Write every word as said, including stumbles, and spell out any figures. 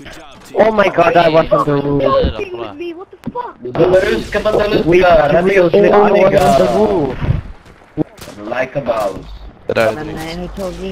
Oh my god, I was on the roof. What the fuck? Terus ke terus We ka, tapi oh, usli I was ani on the ka. roof. Like a mouse. Right. Man, I told you.